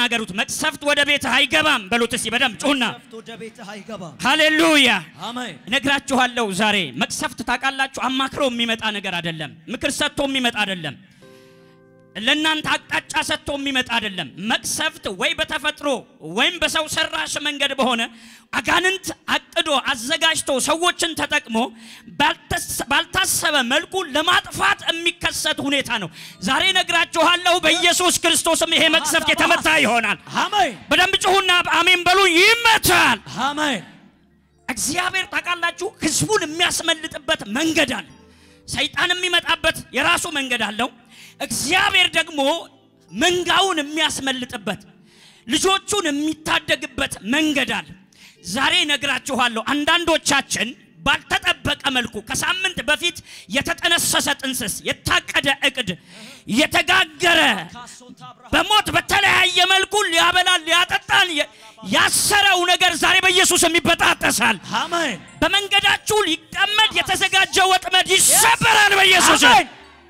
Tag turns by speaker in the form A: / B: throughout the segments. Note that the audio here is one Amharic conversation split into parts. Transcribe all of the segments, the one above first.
A: ተናገሩት መቅሰፍት ወደ ቤት አይገባም በሉት እስቲ በደም ጩና ሃሌሉያ
B: አሜን
A: ነግራችኋለሁ ዛሬ መቅሰፍት ታቃላችሁ አማክሮ የሚመጣ ነገር አይደለም ምክር ሰጥቶ የሚመጣ አይደለም ለናንተ አቅጣጫ ሰጥቶ የሚመጣ አይደለም መቅሰፍት ወይ በተፈጥሮ ወይም በሰው ሰራሽ መንገድ በሆነ አጋንንት አቅዶ አዘጋጅቶ ሰዎችን ተጠቅሞ ባልታሰበ መልኩ ለማጥፋት የሚከሰት ሁኔታ ነው ዛሬ ነግራችኋለሁ በኢየሱስ ክርስቶስም ይሄ መቅሰፍት የተመታ ይሆናል
B: አሜን
A: በደም ጩሁና አሜን በሉ ይመታል
B: አሜን
A: እግዚአብሔር ታቃላችሁ ህዝቡን የሚያስመልጥበት መንገድ አለ ሰይጣን የሚመጣበት የራሱ መንገድ አለው እግዚአብሔር ደግሞ መንጋውን የሚያስመልጥበት ልጆቹን የሚታደግበት መንገድ አለ ዛሬ ነግራችኋለሁ አንዳንዶቻችን ባልተጠበቀ መልኩ ከሳምንት በፊት የተጠነሰሰ ጥንስስ የታቀደ እቅድ የተጋገረ በሞት በተለያየ መልኩ ሊያበላል ሊያጠጣን ያሰረው ነገር ዛሬ በኢየሱስ የሚበጣጠሳል
B: አሜን
A: በመንገዳችሁ ሊቀመድ የተዘጋጀ ወጥመድ ይሰበራል በኢየሱስ አሜን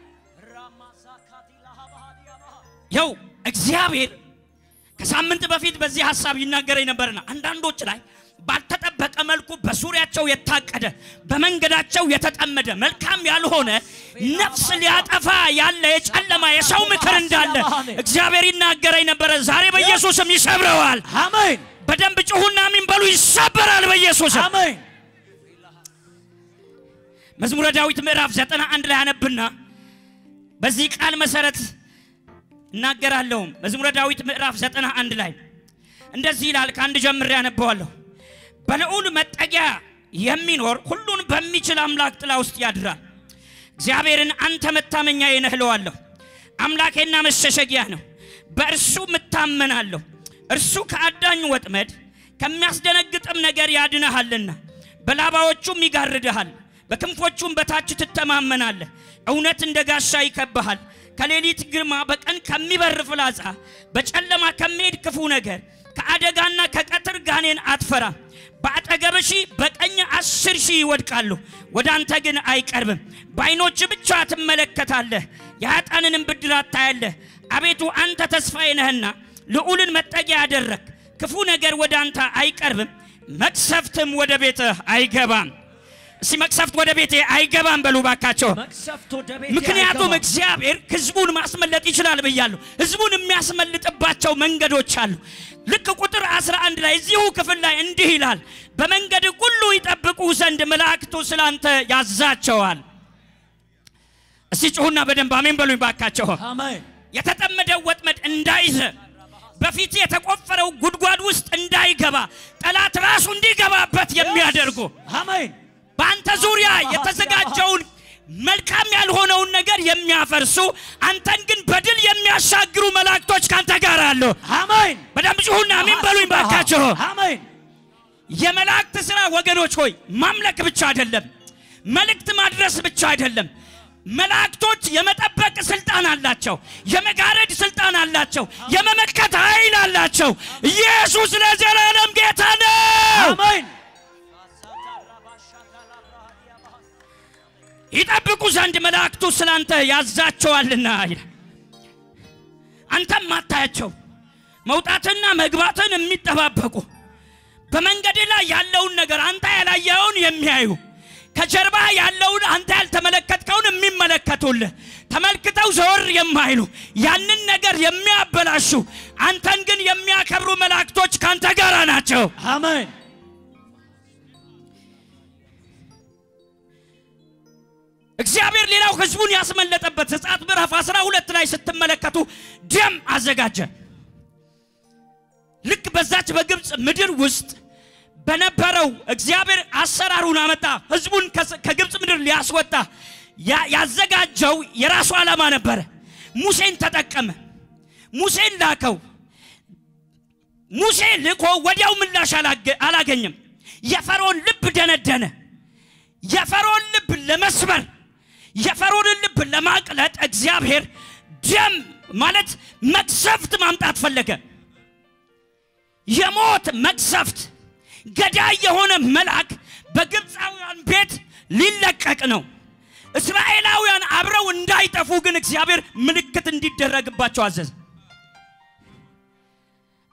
A: ያው እግዚአብሔር ከሳምንት በፊት በዚህ ሐሳብ ይናገረኝ ነበርና አንዳንዶች ላይ ባልተጠበቀ መልኩ በሱሪያቸው የታቀደ በመንገዳቸው የተጠመደ መልካም ያልሆነ ነፍስ ሊያጠፋ ያለ የጨለማ የሰው ምክር እንዳለ እግዚአብሔር ይናገረኝ ነበር ዛሬ በኢየሱስም ይሰብረዋል
B: አሜን
A: በደንብ ጩሁና አሜን በሉ ይሰበራል በኢየሱስ
B: አሜን
A: መዝሙረ ዳዊት ምዕራፍ 91 ላይ አነብና በዚህ ቃል መሰረት እናገራለሁ መዝሙረ ዳዊት ምዕራፍ 91 ላይ እንደዚህ ይላል ካንድ ጀምሬ ያነበዋለሁ በልዑል መጠጊያ የሚኖር ሁሉን በሚችል አምላክ ጥላ ውስጥ ያድራል እግዚአብሔርን አንተ መታመኛዬ ነህ እለዋለሁ አምላኬና መሸሸጊያ ነው በእርሱ መታመናለሁ እርሱ ከአዳኝ ወጥመድ ከሚያስደነግጥም ነገር ያድነሃልና በላባዎቹም ይጋርድሃል በክንፎቹም በታች ትተማመናለህ እውነት እንደ ጋሻ ይከብሃል ከሌሊት ግርማ በቀን ከሚበር ፍላጻ በጨለማ ከመሄድ ክፉ ነገር ከአደጋና ከቀትር ጋኔን አትፈራ በአጠገብሽ በቀኝ 10,000 ይወድቃሉ ወዳንተ ግን አይቀርብም ባይኖች ብቻ ትመለከታለህ ያጣንንም ብድራት ታያለህ አቤቱ አንተ ተስፋዬ ነህና ልዑልን መጠጊያ ያደረክ ክፉ ነገር ወዳንተ አይቀርብም መቅሰፍትም ወደ ቤትህ አይገባም እስቲ መቅሰፍት ወደ ቤቴ አይገባም በሉ ባካቸው ምክንያቱም እግዚአብሔር ህዝቡን ማስመለጥ ይችላል በያለው ህዝቡን የሚያስመልጥባቸው መንገዶች አሉ ልክ ቁጥር 11 ላይ እዚሁ ክፍል ላይ እንዲህ ይላል በመንገድ ሁሉ ይጠብቁ ዘንድ መላእክቱ ስላንተ ያዛቸዋል እስቲ ጩሁና በደንብ አሜን በሉኝ ባካቸው
B: አሜን
A: የተጠመደው ወጥመድ እንዳይዘ በፊት የተቆፈረው ጉድጓድ ውስጥ እንዳይገባ ጠላት ራሱ እንዲገባበት የሚያደርጉ
B: አሜን
A: በአንተ ዙሪያ የተዘጋጀውን መልካም ያልሆነውን ነገር የሚያፈርሱ አንተን ግን በድል የሚያሻግሩ መላእክቶች ካንተ ጋር አሉ
B: አሜን
A: በደም ጩሁና አሜን በሉኝ ባካችሁ
B: አሜን
A: የመላእክት ሥራ ወገኖች ሆይ ማምለክ ብቻ አይደለም መልእክት ማድረስ ብቻ አይደለም መላእክቶች የመጠበቅ ስልጣን አላቸው የመጋረድ ስልጣን አላቸው የመመከት ኃይል አላቸው ኢየሱስ ለዘላለም ጌታ ነው
B: አሜን
A: ይጠብቁ ዘንድ መላእክቱ ስላንተ ያዛቸዋልና አንተም ማታያቸው መውጣትና መግባትን የሚጠባበቁ በመንገድ ላይ ያለውን ነገር አንተ ያላየውን የሚያዩ ከጀርባ ያለውን አንተ ያልተመለከትከውን የሚመለከቱልህ ተመልክተው ዘወር የማይሉ ያንን ነገር የሚያበላሹ አንተን ግን የሚያከብሩ መላእክቶች ካንተ ጋር ናቸው
B: አሜን
A: እግዚአብሔር ሌላው ህዝቡን ያስመለጠበት ዘጸአት ምዕራፍ 12 ላይ ስትመለከቱ ደም አዘጋጀ ልክ በዛች በግብጽ ምድር ውስጥ በነበረው እግዚአብሔር አሰራሩን አመጣ ህዝቡን ከግብጽ ምድር ሊያስወጣ ያዘጋጀው የራሱ ዓላማ ነበር ሙሴን ተጠቀመ ሙሴን ላከው ሙሴ ልኮ ወዲያው ምላሽ አላገኘም የፈርዖን ልብ ደነደነ የፈርዖን ልብ ለመስበር የፈርዖን ልብ ለማቅለጥ እግዚአብሔር ደም ማለት መቅሰፍት ማምጣት ፈለገ የሞት መቅሰፍት ገዳይ የሆነ መልአክ በግብጻውያን ቤት ሊለቀቅ ነው እስራኤላውያን አብረው እንዳይጠፉ ግን እግዚአብሔር ምልክት እንዲደረግባቸው አዘዘ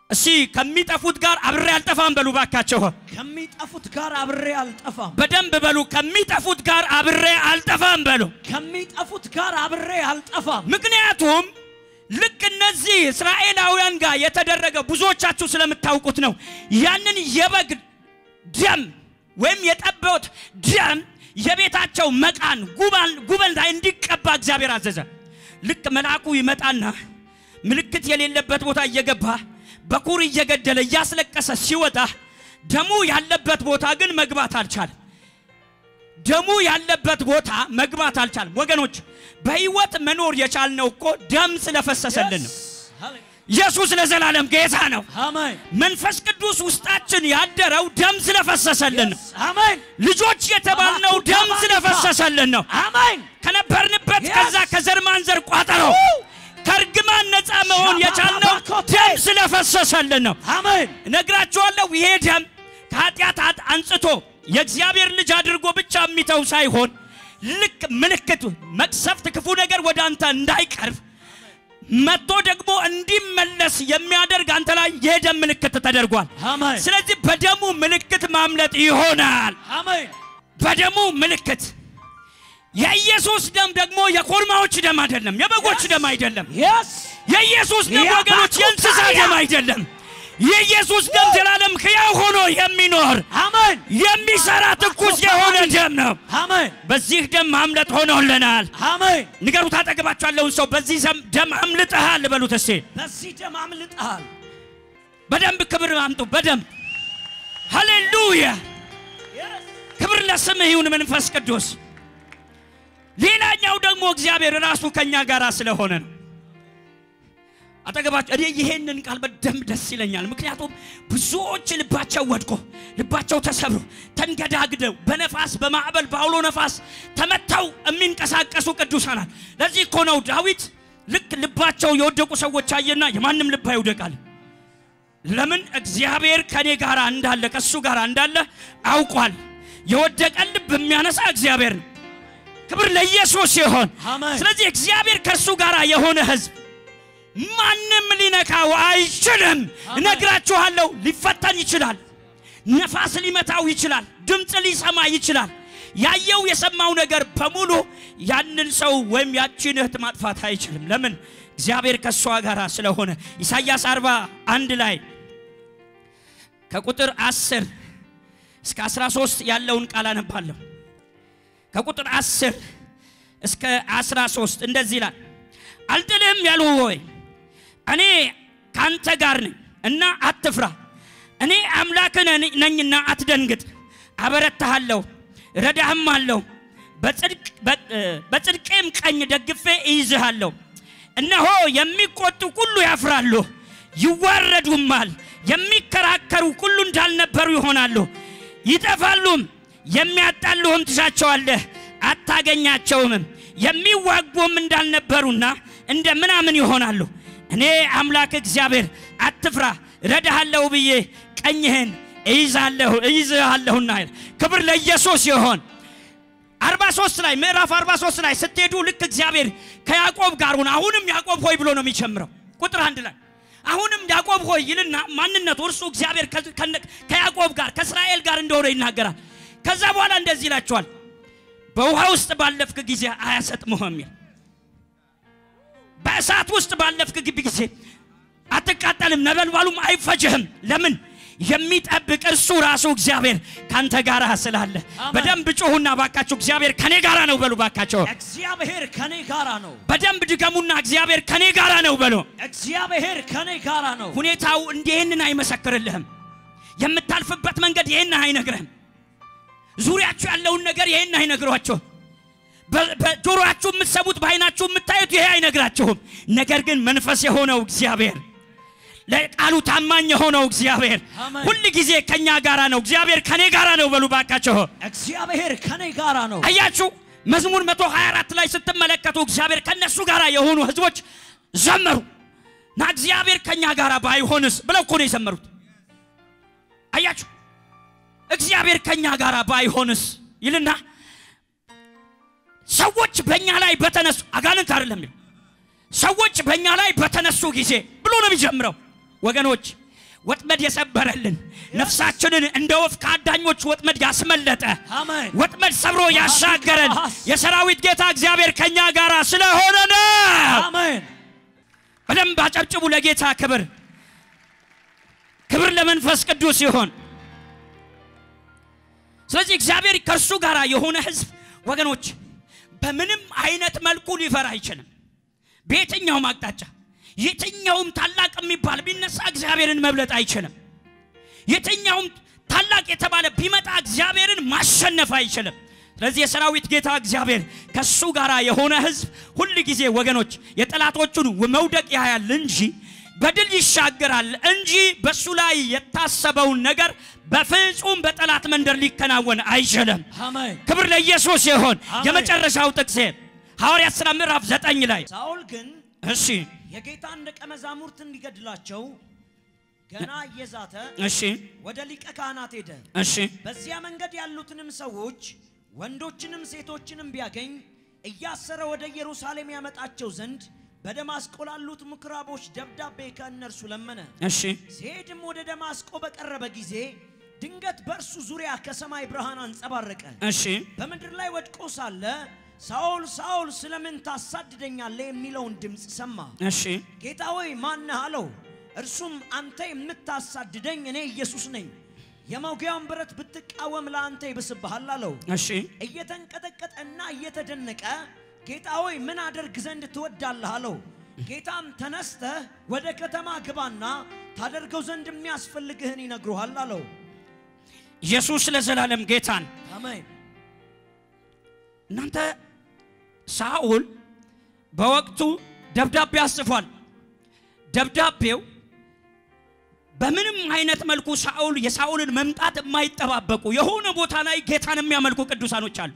A: እሺ ከሚጠፉት ጋር አብሬ አልጠፋም በሉ ባካችሁ
B: ከሚጠፉት ጋር አብሬ አልጠፋም
A: በደንብ በሉ ከሚጠፉት ጋር አብሬ አልጠፋም በሉ
B: ከሚጠፉት ጋር አብሬ አልጠፋም
A: ምክንያቱም ልክ እነዚህ እስራኤላውያን ጋር የተደረገ ብዙዎቻችሁ ስለምታውቁት ነው ያንን የበግ ደም ወይም የጠቦት ደም የቤታቸው መቃን ጉበን ላይ እንዲቀባ እግዚአብሔር አዘዘ ልክ መልአኩ ይመጣና ምልክት የሌለበት ቦታ እየገባ በኩር እየገደለ ያስለቀሰ ሲወጣ ደሙ ያለበት ቦታ ግን መግባት አልቻለም ደሙ ያለበት ቦታ መግባት አልቻለም ወገኖች በህይወት መኖር የቻልነው እኮ ደም ስለፈሰሰልን ነው ኢየሱስ ለዘላለም ጌታ ነው
B: አሜን
A: መንፈስ ቅዱስ ውስጣችን ያደረው ደም ስለፈሰሰልን ነው
B: አሜን
A: ልጆች የተባልነው ደም ስለፈሰሰልን ነው
B: አሜን
A: ከነበርንበት ከዛ ከዘር ማንዘር ቋጠሮ ከርግማን ነፃ መሆን የቻልነው ደም ስለፈሰሰልን ነው
B: አሜን
A: ነግራችኋለሁ ይሄ ደም ከኃጢአት አንጽቶ የእግዚአብሔር ልጅ አድርጎ ብቻ የሚተው ሳይሆን ልክ ምልክቱ መቅሰፍት ክፉ ነገር ወደ አንተ እንዳይቀርብ መጥቶ ደግሞ እንዲመለስ የሚያደርግ አንተ ላይ የደም ምልክት ተደርጓል
B: አሜን
A: ስለዚህ በደሙ ምልክት ማምለጥ ይሆናል
B: አሜን
A: በደሙ ምልክት የኢየሱስ ደም ደግሞ የኮርማዎች ደም አይደለም የበጎች ደም አይደለም የኢየሱስ ደም ወገኖች የእንስሳ ደም አይደለም የኢየሱስ ደም ዘላለም ሕያው ሆኖ የሚኖር
B: አሜን
A: የሚሰራ ትኩስ የሆነ ደም ነው
B: አሜን
A: በዚህ ደም ማምለጥ ሆኖልናል
B: አሜን
A: ንገሩት አጠገባችሁ ያለውን ሰው በዚህ ደም አምልጠሃል በሉት እስቲ
B: በዚህ ደም አምልጠሃል
A: በደንብ ክብር አምጡ በደንብ ሃሌሉያ ክብር ለስምህ ይሁን መንፈስ ቅዱስ ሌላኛው ደግሞ እግዚአብሔር ራሱ ከኛ ጋር ስለሆነ ነው አጠገባችሁ እኔ ይሄንን ቃል በደንብ ደስ ይለኛል ምክንያቱም ብዙዎች ልባቸው ወድቆ ልባቸው ተሰብሮ ተንገዳግደው በነፋስ በማዕበል ባውሎ ነፋስ ተመተው የሚንቀሳቀሱ ቅዱሳን ለዚህ እኮ ነው ዳዊት ልክ ልባቸው የወደቁ ሰዎች አየና የማንም ልብ አይወደቃል ለምን እግዚአብሔር ከኔ ጋር እንዳለ ከሱ ጋር እንዳለ አውቋል የወደቀ ልብ የሚያነሳ እግዚአብሔር ነው ክብር ለኢየሱስ ይሁን ስለዚህ እግዚአብሔር ከሱ ጋር የሆነ ሕዝብ ማንም ሊነካው አይችልም ነግራችኋለሁ ሊፈተን ይችላል ነፋስ ሊመታው ይችላል ድምጽ ሊሰማ ይችላል ያየው የሰማው ነገር በሙሉ ያንን ሰው ወይም ያቺን እህት ማጥፋት አይችልም ለምን እግዚአብሔር ከሷ ጋር ስለሆነ ኢሳይያስ 41 ላይ ከቁጥር 10 እስከ 13 ያለውን ቃል አነባለሁ ከቁጥር 10 እስከ 13 እንደዚህ ይላል አልጥልም ያለው ሆይ እኔ ካንተ ጋር ነኝ እና አትፍራ እኔ አምላክ ነኝና አትደንግጥ አበረታሃለሁ ረዳህማለሁ በጽድቄም ቀኝ ደግፌ እይዝሃለሁ እነሆ የሚቆጡ ሁሉ ያፍራሉ ይዋረዱማል የሚከራከሩ ሁሉ እንዳልነበሩ ይሆናሉ ይጠፋሉም የሚያጣሉም ትሻቸዋለህ አታገኛቸውም የሚዋጉም እንዳልነበሩና እንደምናምን ይሆናሉ እኔ አምላክ እግዚአብሔር አትፍራ ረዳሃለሁ ብዬ ቀኝህን እይዝሃለሁና ክብር ለኢየሱስ ይሁን 43 ላይ ምዕራፍ 43 ላይ ስትሄዱ ልክ እግዚአብሔር ከያዕቆብ ጋር ሆነ አሁንም ያዕቆብ ሆይ ብሎ ነው የሚጨምረው ቁጥር 1 ላይ አሁንም ያዕቆብ ሆይ ይልና ማንነቱ እርሱ እግዚአብሔር ከያዕቆብ ጋር ከእስራኤል ጋር እንደሆነ ይናገራል ከዛ በኋላ እንደዚህ ይላቸዋል በውሃ ውስጥ ባለፍክ ጊዜ አያሰጥምህም በእሳት ውስጥ ባለፍክ ጊዜ አትቃጠልም ነበልባሉም አይፈጅህም ለምን የሚጠብቅ እርሱ ራሱ እግዚአብሔር ካንተ ጋር ስላለ በደንብ ጮሁና ባካችሁ እግዚአብሔር ከኔ ጋር ነው በሉ ባካችሁ
B: እግዚአብሔር ከኔ ጋር ነው
A: በደንብ ድገሙና እግዚአብሔር ከኔ ጋር ነው በሉ
B: እግዚአብሔር ከኔ ጋር ነው
A: ሁኔታው እንዲህንን አይመሰክርልህም የምታልፍበት መንገድ ይሄን አይነግርህም ዙሪያችሁ ያለውን ነገር ይሄን አይነግሯችሁ በጆሮአችሁ የምትሰሙት በአይናችሁ የምታዩት ይሄ አይነግራችሁም ነገር ግን መንፈስ የሆነው እግዚአብሔር ለቃሉ ታማኝ የሆነው እግዚአብሔር ሁሉ ጊዜ ከኛ ጋራ ነው እግዚአብሔር ከኔ ጋራ ነው በሉ ባካችሁ
B: እግዚአብሔር ከኔ ጋራ ነው
A: አያችሁ መዝሙር 124 ላይ ስትመለከቱ እግዚአብሔር ከነሱ ጋራ የሆኑ ህዝቦች ዘመሩ ና እግዚአብሔር ከኛ ጋራ ባይሆንስ ብለው እኮ ነው የዘመሩት አያችሁ እግዚአብሔር ከኛ ጋራ ባይሆንስ ይልና ሰዎች በእኛ ላይ በተነሱ አጋንንት አይደለም ሰዎች በእኛ ላይ በተነሱ ጊዜ ብሎ ነው የሚጀምረው ወገኖች ወጥመድ የሰበረልን ነፍሳችንን እንደ ወፍ ከአዳኞች ወጥመድ ያስመለጠ
B: አሜን
A: ወጥመድ ሰብሮ ያሻገረን የሰራዊት ጌታ እግዚአብሔር ከኛ ጋር ስለሆነ ነው
B: አሜን
A: በደንብ አጨብጭቡ ለጌታ ክብር ለመንፈስ ቅዱስ ይሁን ስለዚህ እግዚአብሔር ከሱ ጋር የሆነ ሕዝብ ወገኖች በምንም አይነት መልኩ ሊፈራ አይችልም በየትኛውም አቅጣጫ የትኛውም ታላቅ የሚባል ቢነሳ እግዚአብሔርን መብለጥ አይችልም የትኛውም ታላቅ የተባለ ቢመጣ እግዚአብሔርን ማሸነፍ አይችልም ስለዚህ የሰራዊት ጌታ እግዚአብሔር ከሱ ጋር የሆነ ሕዝብ ሁሉ ጊዜ ወገኖች የጠላቶቹን መውደቅ ያያል እንጂ በድል ይሻገራል እንጂ በሱ ላይ የታሰበው ነገር በፍጹም በጠላት መንደር ሊከናወን አይችልም
B: አሜን
A: ክብር ለኢየሱስ ይሁን የመጨረሻው ጥቅስ ሐዋርያት ሥራ ምዕራፍ 9 ላይ
B: ሳኦል ግን
A: እሺ
B: የጌታን ደቀ መዛሙርት እንዲገድላቸው ገና እየዛተ
A: እሺ
B: ወደ ሊቀ ካህናት ሄደ
A: እሺ
B: በዚያ መንገድ ያሉትንም ሰዎች ወንዶችንም ሴቶችንም ቢያገኝ እያሰረ ወደ ኢየሩሳሌም ያመጣቸው ዘንድ በደማስቆ ላሉት ምኩራቦች ደብዳቤ ከእነርሱ ለመነ እሺ ሲሄድም ወደ ደማስቆ በቀረበ ጊዜ ድንገት በእርሱ ዙሪያ ከሰማይ ብርሃን አንጸባረቀ እሺ በመንገድ ላይ ወድቆ ሳለ ሳኦል ሳኦል ስለምን ታሳድደኛለህ የሚለውን ድምጽ ሰማ እሺ ጌታ ሆይ ማን ነህ አለው እርሱም አንተ የምታሳድደኝ እኔ ኢየሱስ ነኝ የመውጊያውን ብረት ብትቃወም ለአንተ ይብስብሃል አለው እሺ እየተንቀጠቀጠና እየተደነቀ ጌታ ሆይ ምን አደርግ ዘንድ ትወዳለህ አለው ጌታም ተነስተህ ወደ ከተማ ግባና ታደርገው ዘንድ የሚያስፈልግህን ይነግሩሃል አለው
A: ኢየሱስ ለዘላለም ጌታን
B: አሜን
A: እናንተ ሳኦል በወቅቱ ደብዳቤ አጽፏል ደብዳቤው በምንም አይነት መልኩ የሳኦልን መምጣት የማይጠባበቁ የሆነ ቦታ ላይ ጌታን የሚያመልኩ ቅዱሳኖች አሉ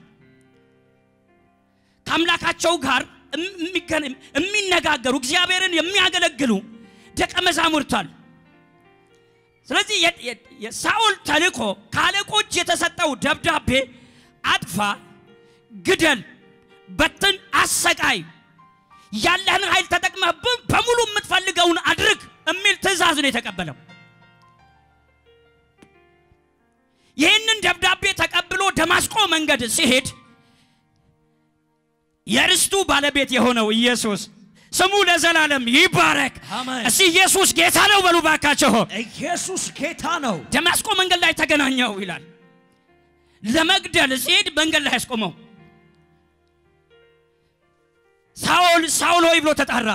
A: ከአምላካቸው ጋር የሚነጋገሩ እግዚአብሔርን የሚያገለግሉ ደቀ መዛሙርት አሉ ስለዚህ የሳኦል ተልኮ ካለቆች የተሰጠው ደብዳቤ አጥፋ ግደል በትን አሰቃይ ያለህን ኃይል ተጠቅመህ በሙሉ የምትፈልገውን አድርግ የሚል ትእዛዝ ነው የተቀበለው ይህንን ደብዳቤ ተቀብሎ ደማስቆ መንገድ ሲሄድ የርስቱ ባለቤት የሆነው ኢየሱስ ስሙ ለዘላለም ይባረክ እሺ ኢየሱስ ጌታ ነው በሉ ባካችሁ
B: ኢየሱስ ጌታ ነው
A: ደማስቆ መንገድ ላይ ተገናኘው ይላል ለመግደል ሲሄድ መንገድ ላይ ያስቆመው ሳኦል ሳኦል ሆይ ብሎ ተጣራ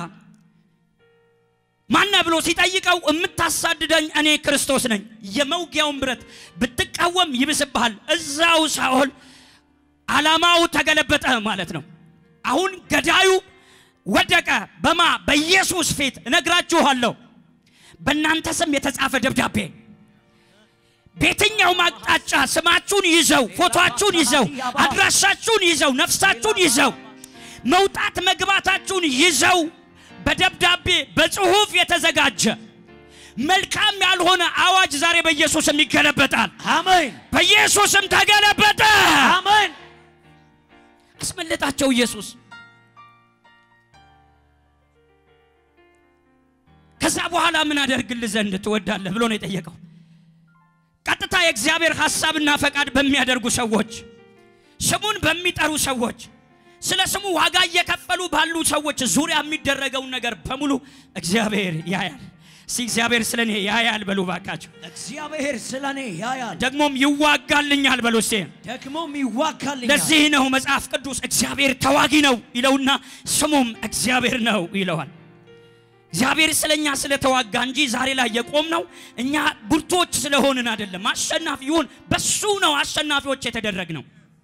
A: ማን ብሎ ሲጠይቀው የምታሳድደኝ እኔ ክርስቶስ ነኝ የመውጊያውን ብረት ብትቃወም ይብስብሃል እዛው ሳኦል ዓላማው ተገለበጠ ማለት ነው አሁን ገዳዩ ወደቀ በኢየሱስ ፊት እነግራችኋለሁ በእናንተ ስም የተጻፈ ደብዳቤ በየትኛው ማቅጣጫ ስማችሁን ይዘው ፎቶአችሁን ይዘው አድራሻችሁን ይዘው ነፍሳችሁን ይዘው መውጣት መግባታችሁን ይዘው በደብዳቤ በጽሁፍ የተዘጋጀ መልካም ያልሆነ አዋጅ ዛሬ በኢየሱስም ይገለበጣል
B: አሜን
A: በኢየሱስም ተገለበጠ
B: አሜን
A: አስመለጣቸው ኢየሱስ ከዛ በኋላ ምን አደርግልህ ዘንድ ትወዳለህ ብሎ ነው የጠየቀው ቀጥታ የእግዚአብሔር ሐሳብና ፈቃድ በሚያደርጉ ሰዎች ስሙን በሚጠሩ ሰዎች ስለ ስሙ ዋጋ እየከፈሉ ባሉ ሰዎች ዙሪያ የሚደረገው ነገር በሙሉ እግዚአብሔር ያያል እግዚአብሔር ስለኔ ያያል በሉ ባካችሁ
B: እግዚአብሔር ስለኔ ያያል
A: ደግሞም ይዋጋልኛል በሉ
B: ደግሞም ይዋጋልኛል
A: ለዚህ ነው መጽሐፍ ቅዱስ እግዚአብሔር ተዋጊ ነው ይለውና ስሙም እግዚአብሔር ነው ይለዋል እግዚአብሔር ስለኛ ስለተዋጋ እንጂ ዛሬ ላይ የቆምነው እኛ ብርቶች ስለሆንን አይደለም አሸናፊውን በሱ ነው አሸናፊዎች የተደረግነው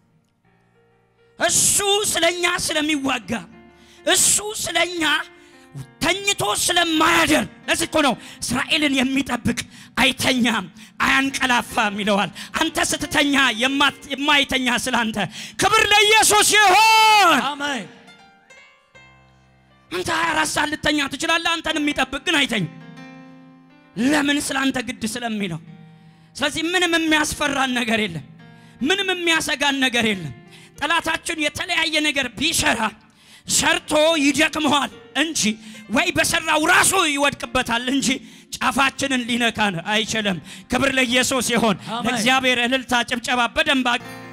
A: እሱ ስለኛ ስለሚዋጋ እሱ ስለኛ ተኝቶ ስለማያደር ለዚህ እኮ ነው እስራኤልን የሚጠብቅ አይተኛም አያንቀላፋም ይለዋል አንተ ስትተኛ የማይተኛ ስላንተ ክብር ለኢየሱስ ይሁን
B: አሜን
A: አንተ 24 ሰዓት ልተኛ ትችላለህ አንተን የሚጠብቅ ግን አይተኝ ለምን ስላንተ ግድ ስለሚለው ስለዚህ ምንም የሚያስፈራን ነገር የለም ምንም የሚያሰጋን ነገር የለም ጠላታችን የተለያየ ነገር ቢሰራ ሰርቶ ይደክመዋል እንጂ ወይ በሰራው ራሱ ይወድቅበታል እንጂ ጫፋችንን ሊነካን አይችልም ክብር ለኢየሱስ ይሁን ለእግዚአብሔር እልልታ ጭብጨባ በደንብ